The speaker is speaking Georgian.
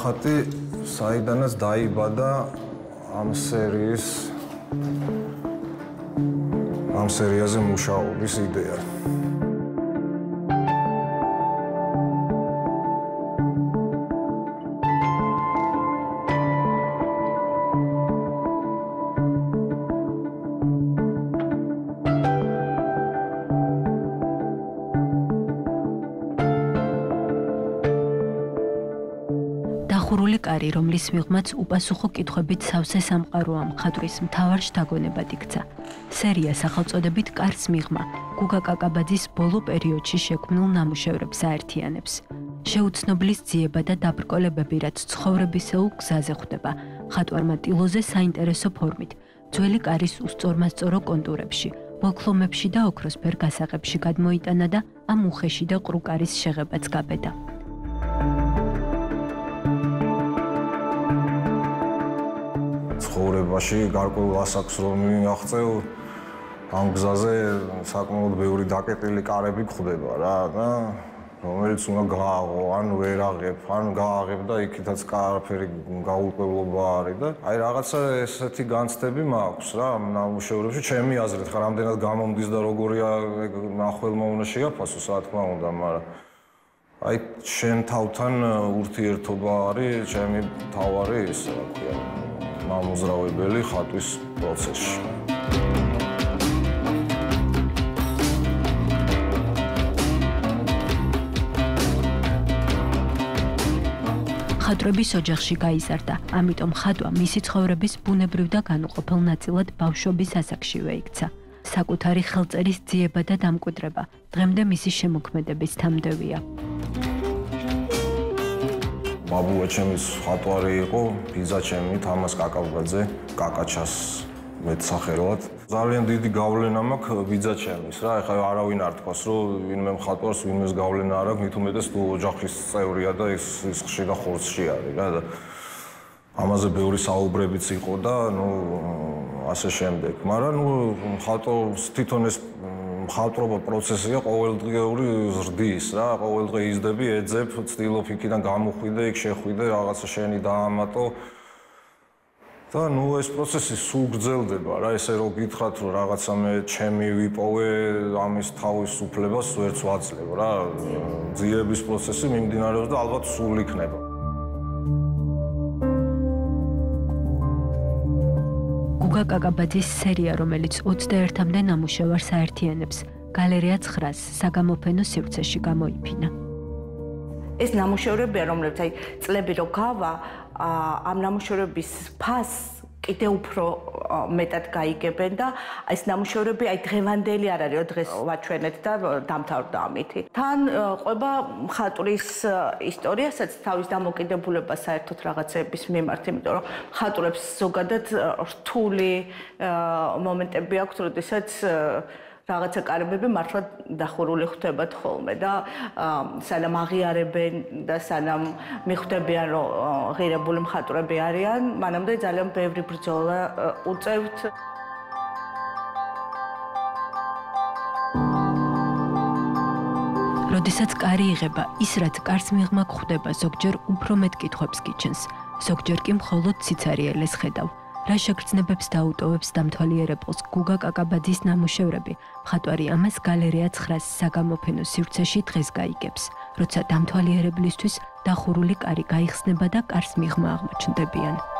ნახატი საიდანაც დაიბადა ამ სერიაზე მუშაობის იდეა. დახურული კარი, რომლის მიღმაც უპასუხო კითხვებით სავსე სამყაროა მხატვრის მთავარ შთაგონებად იქცა. სერია სახელწოდებით კარს მიღმა გუგა კაკაბაძის ბოლო პერიოდში შექმნილ ნამუშევრებს აერთიანებს. შეუცნობლის ძიება და დაბრკოლებები, რაც ცხოვრებისეულ გზაზე ხვდება, მხატვარმა ტილოზე საინტერესო ფორმით, ძველი კარის უსწორმასწორო კონტურებში, ბოლქვომებში და ოქროსფერ გასაღებში გადმოიტანა და ამ უხეში და ყრუ კარის შეღებაც გაბედა. ცხოვრებაში გარკვეულ ასაკს რომ მიაღწევ, ამ გზაზე საკმაოდ ბევრი დაკეტილი კარები გვხვდება რა და რომელიც უნდა გააღო, ან ვერ აღებ, ან გააღებ და იქითაც არაფერი გაურკვევლობა არის და აი რაღაცა ესეთი განცდები მაქვს რა ამ ნამუშევრებში, ჩემი აზრით, ხა რამდენად გამომდის და როგორია ნახველმა უნდა შეაფასოს, რა თქმა უნდა, მაგრამ აი შენ თავთან ურთიერთობა არის ჩემი მთავარი ის რა ქვია მამოძრავებელი ხატვის პროცესში. მხატვრების ოჯახში გაიზარდა, ამიტომ ხატვა მისი ცხოვრების ბუნებრივ და განუყოფელ ნაწილად ბავშვობის ასაკშივე იქცა. საკუთარი ხელწერის ძიება და დამკვიდრება დღემდე მისი შემოქმედების თამდევია. ბაბუა ჩემის ხატვარი იყო, ბიძა ჩემი თამაზ კაკაბაძე, კაკაჩას მეტსახელად. ძალიან დიდი გავლენა მაქვს ბიძა ჩემის რა, ეხლა არავინ არ თქვას, რომ ვინმე მხატვარს ვინმეს გავლენა არ აქვს, მით უმეტეს თუ ოჯახის წევრია და ის ხში და ხორცში არის რა და ამაზე ბევრი საუბრებიც იყო და ნუ ასე შემდეგ. მაგრამ ნუ მხატვარს თვითონ ეს მხატვრობა პროცესია ყოველდღიური ზრდის რა, ყოველდღე იზრდები, ეძებ, ცდილობ იქიდან გამოხვიდე, იქ შეხვიდე, რაღაცა შენი დაამატო. და ნუ ეს პროცესი სულ გრძელდება რა, ესე რომ გითხრათ რომ რაღაცა მე ჩემი ვიპოვე ამის თავისუფლებას ვერც ვაძლევ რა. ძიების პროცესი მიმდინარეობს და ალბათ სულ იქნება. გუგა კაკაბაძის სერია, რომელიც 21-მდე ნამუშევარს აერთიანებს, გალერეა 9-ს საგამოფენო სივრცეში გამოიფინა. ეს ნამუშევრებია, რომლებიც აი წლები რო გავა, ამ ნამუშევრების ფასს კიდე უფრო მეტად გაიგებენ და ეს ნამუშევრები აი დღევანდელი არ არის, რომ დღეს ვაჩვენეთ და დამთავრდა ამითი. თან ყვება მხატვრის ისტორიასაც თავის დამოკიდებულება საერთოდ რაღაცების მიმართ, იმიტომ რომ მხატვრებს ზოგადად რთული მომენტები აქვს, როდესაც რაღაცა კარებები მართლა დახურული ხვდებათ ხოლმე და სანამ აღიარებენ და სანამ მიხვდებიან რომ ღირებული მხატვრები არიან, მანამდე ძალიან ბევრი ბრძოლა უწევთ. როდესაც კარი იღება, ის რაც კარს მიღმა გვხვდება, ზოგჯერ უფრო მეტ კითხვებს გიჩენს, ზოგჯერ კი მხოლოდ სიცარიელეს ხედავ. რა შეგრძნებებს დაუტოვებს დამთვალიერებელს გუგა კაკაბაძის ნამუშევრები, მხატვარი ამას გალერეა 9-ს საგამოფენო სივრცეში დღეს გაიგებს, როცა დამთვალიერებლისთვის დახურული კარი გაიხსნება და კარს მიღმა აღმოჩნდებიან.